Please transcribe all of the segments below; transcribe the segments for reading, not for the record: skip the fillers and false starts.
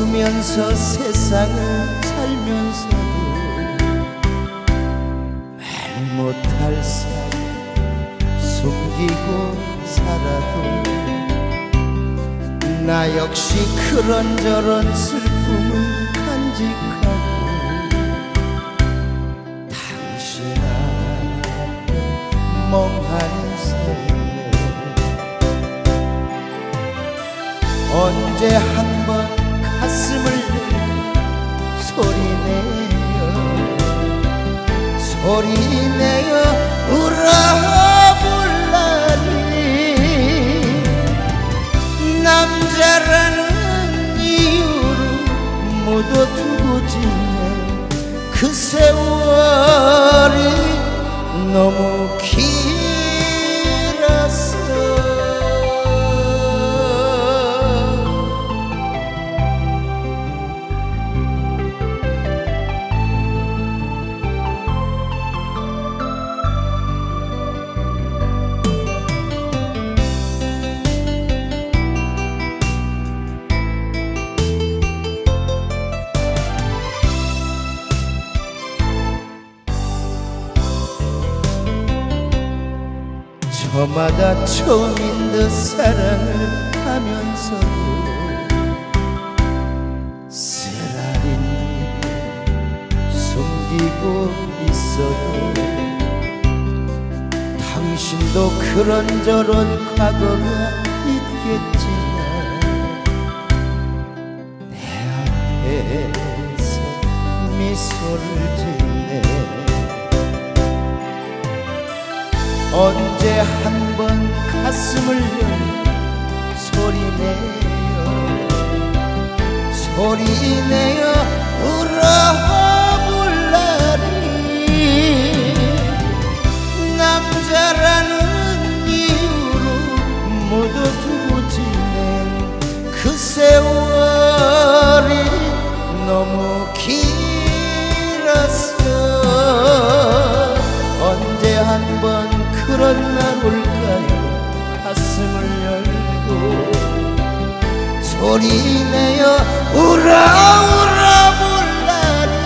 웃으면서 세상을 살면서도 말 못할 사이 숨기고 살아도 나 역시 그런저런 슬픔을 간직하고 당신 앞에 멍하니 서네. 언제 한번 가슴을 소리내어 울어볼라니. 남자라는 이유로 묻어두고 지낸 그 세월이 너무 길었어. 저마다 처음인 듯 사랑을 하면서도 쓰라린 입을 숨기고 있어도 당신도 그런저런 과거가 있겠지만 내 앞에서 미소를 짓네. 언제 한번 가슴을 소리내어 울어볼라니. 남자라는 이유로 묻어두고 지낸 그 세월이 너무 길었어. 언제 한번 그런 날 올까요? 가슴을 열고 소리내어 울어볼라니.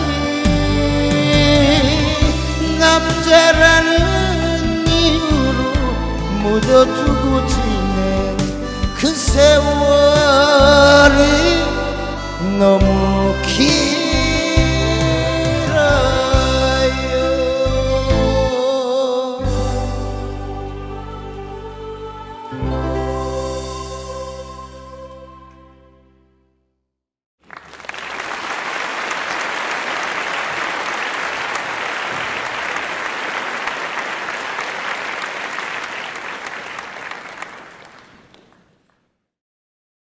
남자라는 이유로 묻어두고 지낸 그 세월이 너무 길